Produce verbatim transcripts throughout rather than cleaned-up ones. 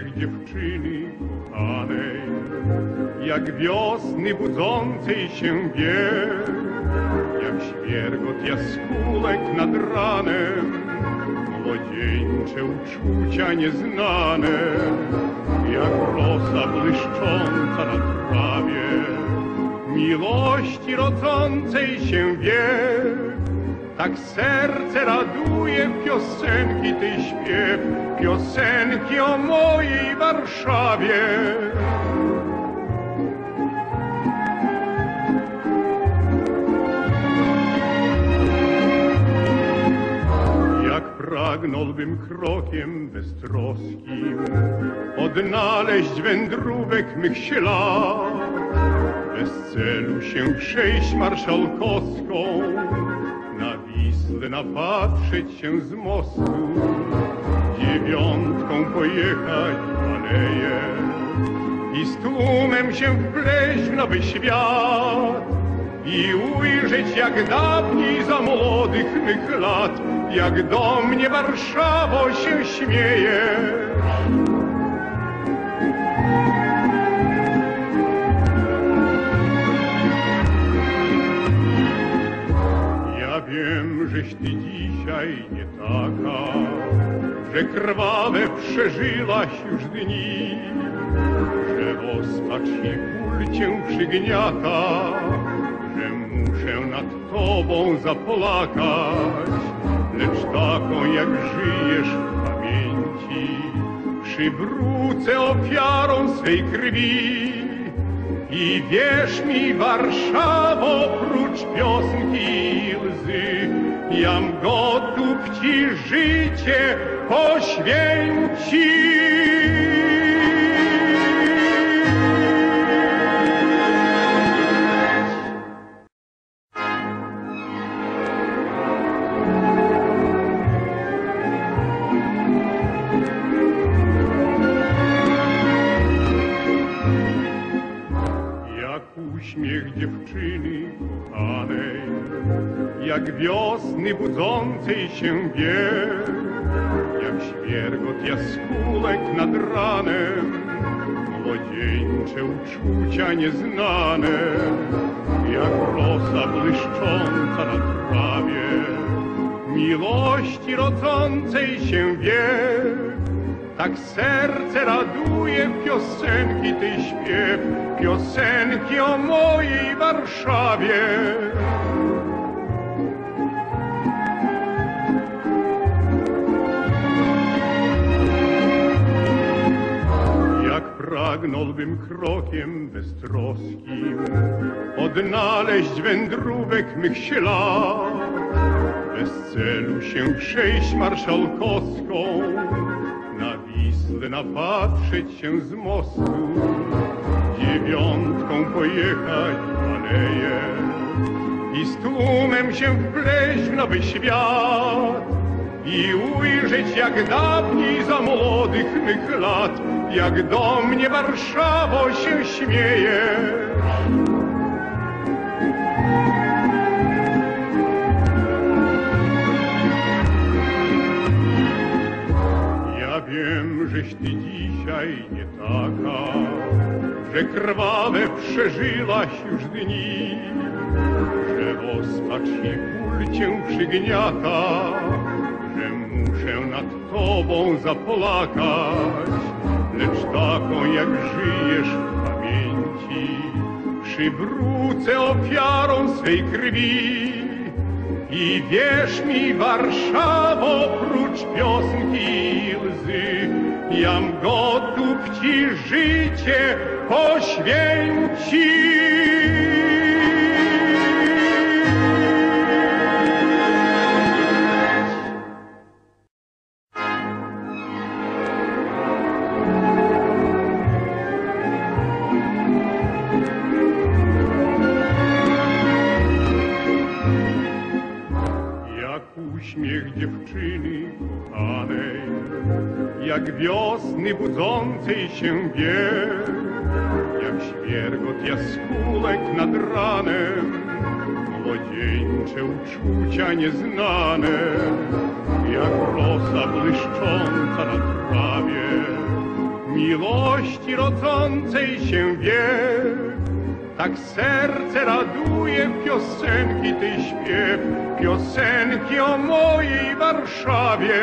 uśmiech dziewczyny kochanej, jak wiosny budzącej się wier, jak świergot jaskółek nad ranem, młodzieńcze uczucia nieznane, jak rosa błyszcząca na trawie, miłości rodzącej się wier. Tak serce raduje piosenki tej śpiew, piosenki o mojej Warszawie. Jak pragnąłbym krokiem beztroskim odnaleźć wędrówek mych ślad, bez celu się przejść marszałkowską, na Wisłę napatrzeć się z mostu, dziewiątką pojechać w aleję i z tłumem się wpleść w nowy świat i ujrzeć jak dawniej za młodych mych lat, jak do mnie Warszawo się śmiejesz. Wiem, żeś ty dzisiaj nie taka, że krwawe przeżyłaś już dni, że rozpacz i ból cię przygniata, że muszę nad tobą zapłakać, lecz taką jak żyjesz w pamięci przywrócę ofiarą swej krwi. I wierz mi, Warszawo, prócz piosenki i łzy, jam gotów ci życie poświęcić. Uśmiech dziewczyny kochanej, jak wiosny budzącej się wier, jak świergot jaskółek nad ranem, młodzieńcze uczucia nieznane, jak rosa błyszcząca na trawie, miłości rodzącej się wier. Tak serce raduje piosenki tej śpiew, piosenki o mojej Warszawie. Jak pragnąłbym krokiem beztroskim odnaleźć wędrówek mych ślad, bez celu się przejść marszałkowską, na Wisłę napatrzeć się z mostu, dziewiątką pojechać w aleję i z tłumem się wpleść w nowy świat i ujrzeć jak dawniej za młodych mych lat, jak do mnie Warszawo się śmiejesz. Wiem, żeś ty dzisiaj nie taka, że krwawe przeżyłaś już dni, że rozpacz i ból cię przygniata, że muszę nad tobą zapłakać, lecz taką jak żyjesz w pamięci przywrócę ofiarą swej krwi. I wierz mi, Warszawo, prócz piosenki i łzy, jam gotów ci życie poświęcić. Uśmiech dziewczyny kochanej, jak wiosny budzącej się wier, jak świergot jaskółek nad ranem, młodzieńcze uczucia nieznane, jak rosa błyszcząca na trawie, miłości rodzącej się wiek. Tak serce raduje piosenki tej śpiew, piosenki o mojej Warszawie.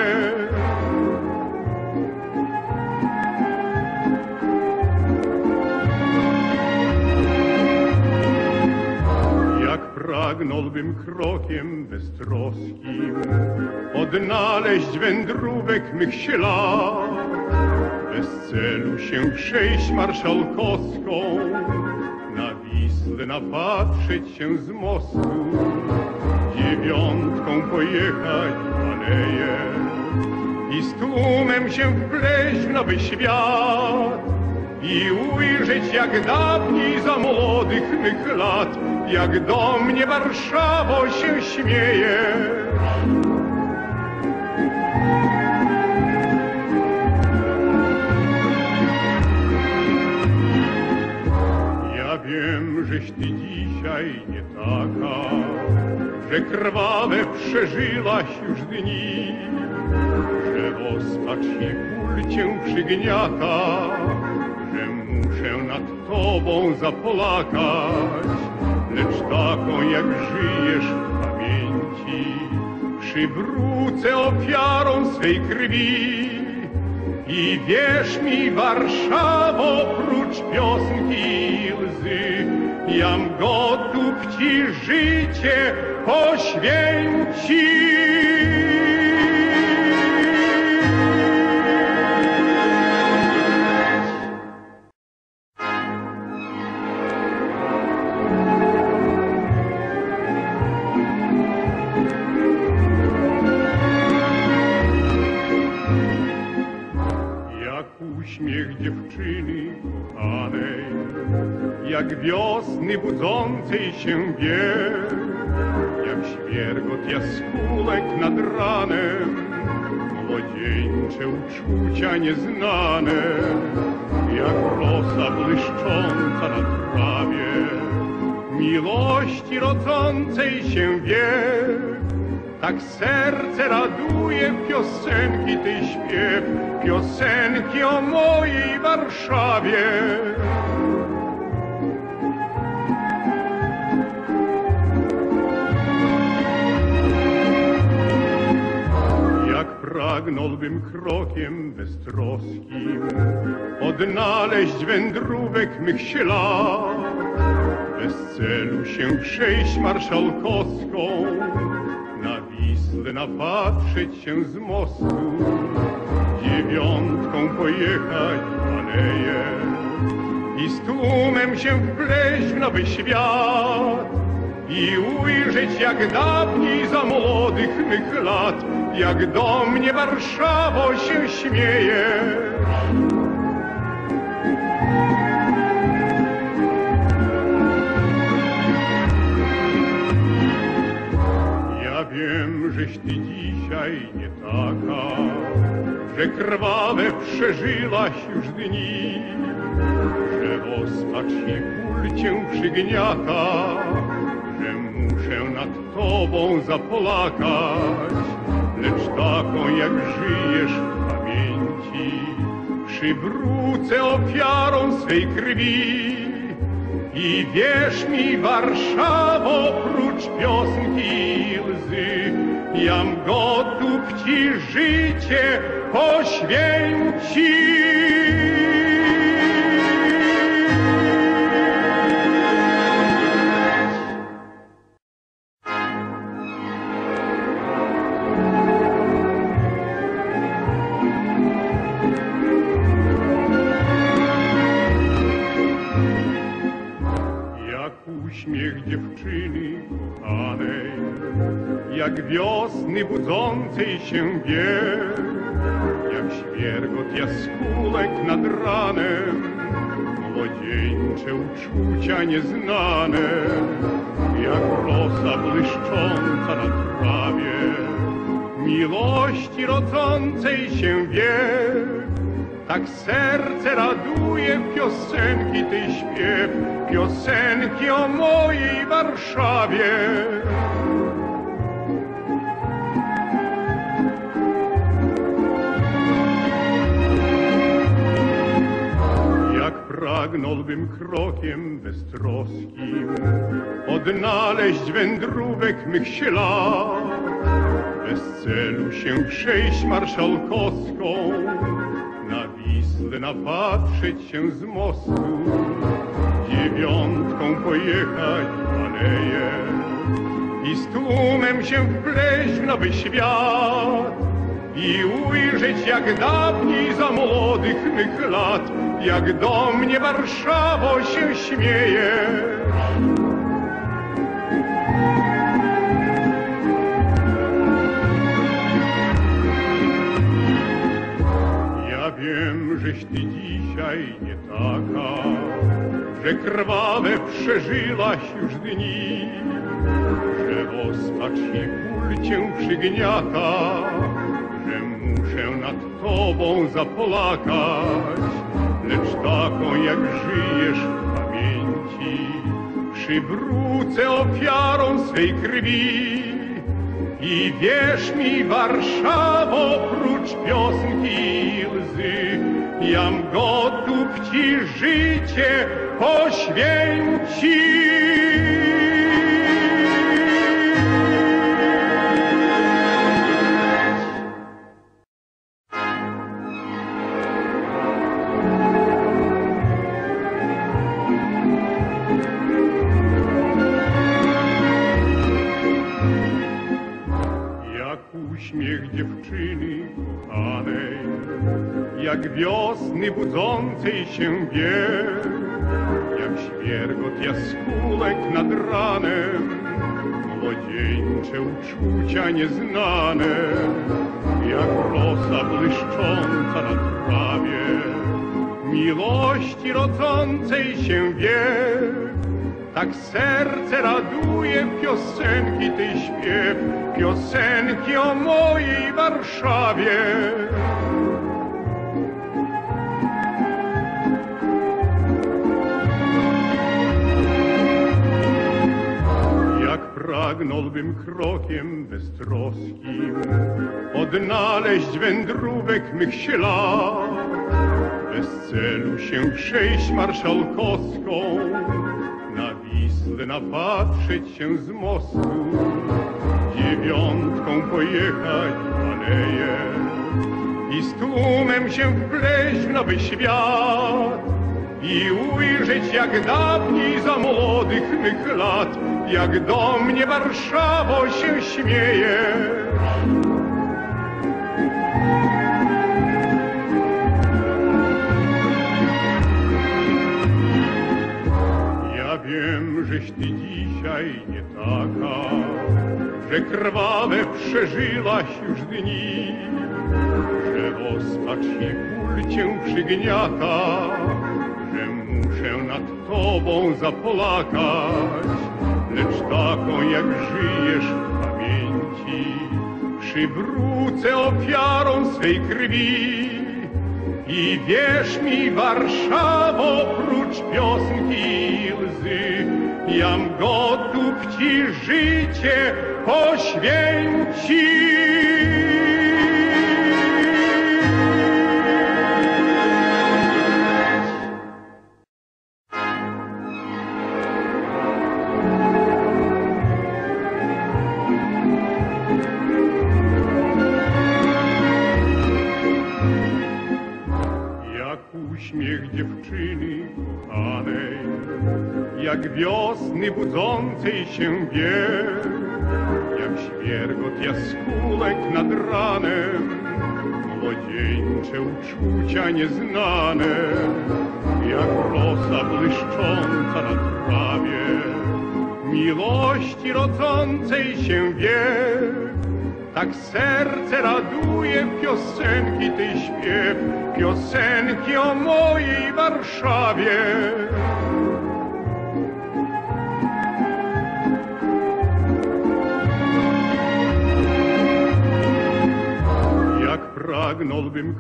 Jak pragnąłbym krokiem beztroskim odnaleźć wędrówek mych ślad, bez celu się przejść marszałkowską, na Wisłę napatrzeć się z mostu, dziewiątką pojechać w aleję i z tłumem się wpleść w nowy świat i ujrzeć jak dawniej za młodych mych lat, jak do mnie Warszawo się śmiejesz. Ja wiem, żeś ty dzisiaj nie taka, że krwawe przeżyłaś już dni, że rozpacz i ból cię przygniata, że muszę nad tobą zapłakać, lecz taką jak żyjesz w pamięci przywrócę ofiarą swej krwi. I wierz mi, Warszawo, prócz piosenki i łzy, jam gotów ci życie poświęcić. Uśmiech dziewczyny kochanej, jak wiosny budzącej się wiek, jak świergot jaskółek nad ranem, młodzieńcze uczucia nieznane, jak rosa błyszcząca na trawie, miłości rodzącej się wiek. Tak serce raduje piosenki tej śpiew, piosenki o mojej Warszawie. Jak pragnąłbym krokiem beztroskim odnaleźć wędrówek mych ślad, bez celu się przejść marszałkowską, na Wisłę napatrzeć się z mostu, dziewiątką pojechać w aleję i z tłumem się wpleść w nowy świat i ujrzeć jak dawniej za młodych mych lat, jak do mnie Warszawo się śmiejesz. Wiem, żeś ty dzisiaj nie taka, że krwawe przeżyłaś już dni, że rozpacz i ból cię przygniata, że muszę nad tobą zapłakać, lecz taką jak żyjesz w pamięci przywrócę ofiarą swej krwi. I wierz mi, Warszawo, prócz piosenki i łzy, jam gotów ci życie poświęcić. Uśmiech dziewczyny kochanej, jak wiosny budzącej się wiek, jak świergot jaskółek nad ranem, młodzieńcze uczucia nieznane, jak rosa błyszcząca na trawie, miłości rodzącej się wiek. Tak serce raduje piosenki tej śpiew, piosenki o mojej Warszawie. Jak pragnąłbym krokiem beztroskim odnaleźć wędrówek mych ślad, bez celu się przejść marszałkowską, na Wisłę napatrzeć się z mostu, dziewiątką pojechać w aleję i z tłumem się wpleść w nowy świat i ujrzeć jak dawniej za młodych mych lat, jak do mnie Warszawo się śmieje. Ja wiem, żeś ty dzisiaj nie taka, że krwawe przeżyłaś już dni, że rozpacz i ból cię przygniata, że muszę nad tobą zapłakać, lecz taką jak żyjesz w pamięci przywrócę ofiarą swej krwi. I wierz mi, Warszawo, prócz piosenki i łzy, jam gotów ci życie poświęcić. Uśmiech dziewczyny kochanej, jak wiosny budzącej się wier, jak świergot jaskółek nad ranem, młodzieńcze uczucia nieznane, jak rosa błyszcząca na trawie, miłości rodzącej się wier. Tak serce raduje piosenki tej śpiew, piosenki o mojej Warszawie. Jak pragnąłbym krokiem beztroskim odnaleźć wędrówek mych ślad, bez celu się przejść marszałkowską, na Wisłę napatrzeć się z mostu, dziewiątką pojechać w aleję i z tłumem się wpleść w nowy świat i ujrzeć jak dawniej za młodych mych lat, jak do mnie Warszawo się śmieje. Wiem, żeś ty dzisiaj nie taka, że krwawe przeżyłaś już dni, że rozpacz i ból cię przygniata, że muszę nad tobą zapłakać, lecz taką jak żyjesz w pamięci przywrócę ofiarą swej krwi. I wierz mi, Warszawo, prócz piosenki i łzy, jam gotów ci życie poświęcić. Uśmiech dziewczyny kochanej, jak wiosny budzącej się wier, jak świergot jaskółek nad ranem, młodzieńcze uczucia nieznane, jak rosa błyszcząca na trawie, miłości rodzącej się wier. Tak serce raduje piosenki tej śpiew, piosenki o mojej Warszawie. Jak pragnąłbym